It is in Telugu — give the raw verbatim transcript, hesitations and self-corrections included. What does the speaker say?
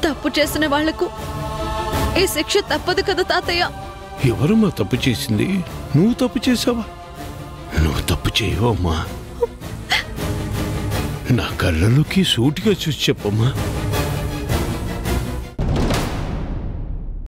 తప్పు చేసిన వాళ్లకు ఈ శిక్ష తప్పదు కదా తాతయ్య. ఎవరమ్మా తప్పు చేసింది? నువ్వు తప్పు చేసావా? నువ్వు తప్పు చేయవమ్మా. నా కళ్ళలోకి సూటిగా చూసి చెప్పమ్మా.